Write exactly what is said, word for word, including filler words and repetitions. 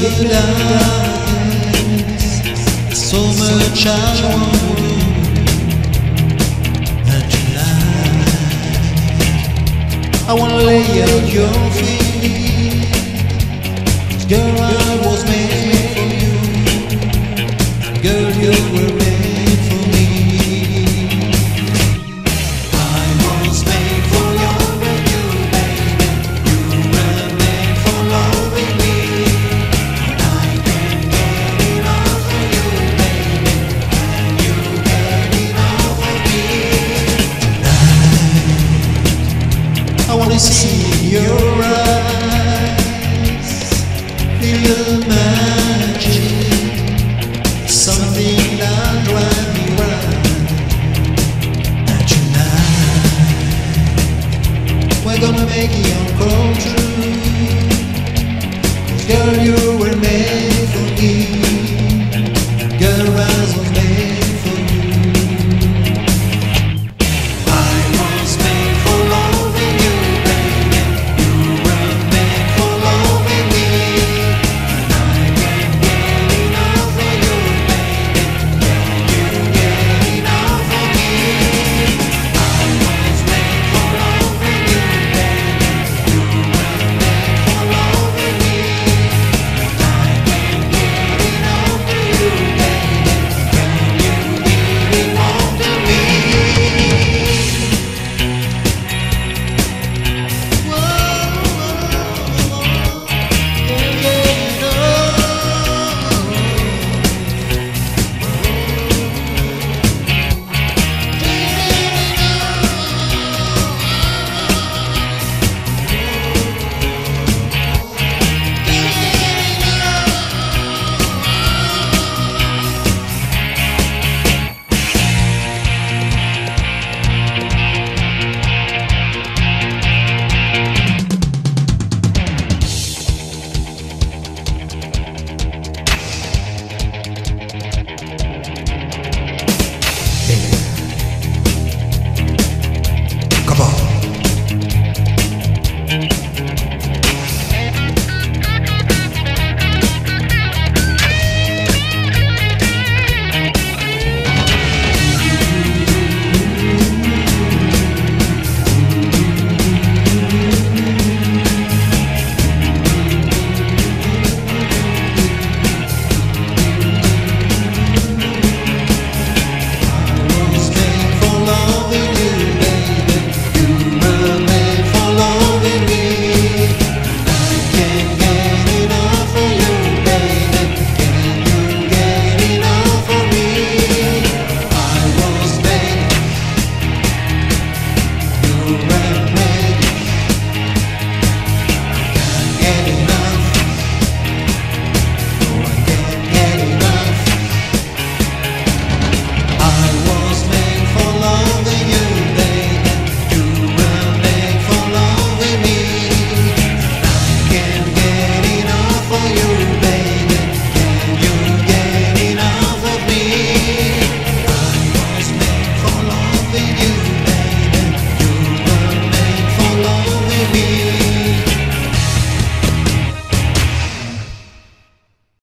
the darkness, so much I want to do. And tonight I wanna lay at your feet. Girl, I was made for you. Girl, you were made for me. I was made for loving you, baby. You were made for loving me. And I can't get enough of you, baby. And you get enough of me. Tonight I wanna see your eyes, feel the magic, something that drives me wild. And tonight we're gonna make it all come true. 'Cause girl, you were made